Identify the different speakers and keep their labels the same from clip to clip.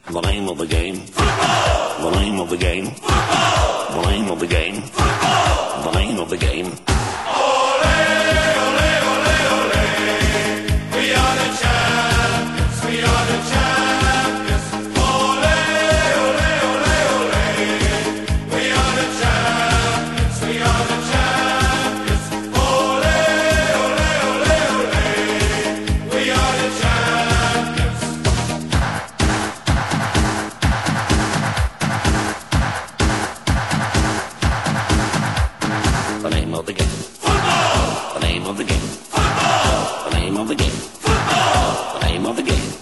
Speaker 1: The name of the game. Football. The name of the game. Football. The name of the game. Football. The name of the game.
Speaker 2: Ole, ole, ole, ole. We are the champions. We are the champions. Ole, ole, ole, ole. We are the champions. We are the champions. Ole, ole, ole, ole. We are the champions.
Speaker 1: The name of the game. Football. The name of the game. Football. The name of the game. Football. The name of the game.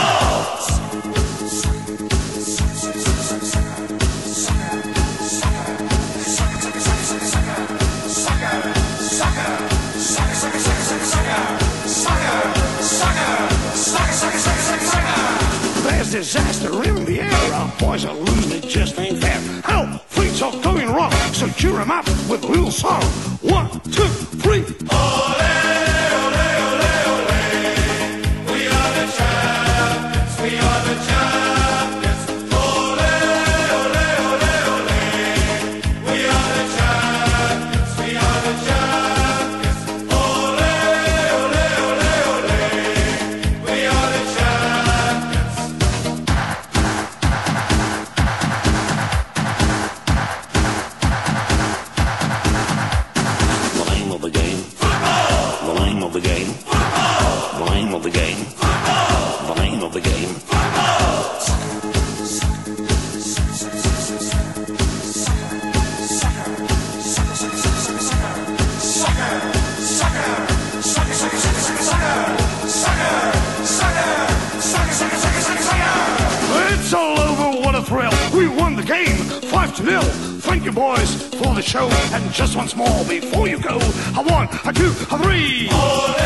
Speaker 3: There's disaster in the air. Our boys are losing, it just ain't fair. Help! Things are going wrong, so cheer 'em up with a little song. 1, 2, 3.
Speaker 2: Ole, ole, ole, ole. We are the champions. We are the champions. Ole, ole, ole, ole. We are the champions. We are the champions. Ole, ole, ole, ole. We are the champions.
Speaker 1: The name of the game. Football. The name of the game. Football. The name of the game. Football. The name of the game.
Speaker 3: It's all over, what a thrill. We won the game, 5-0. Thank you, boys, for the show. And just once more before you go, a 1, a 2, a 3.
Speaker 2: Ole,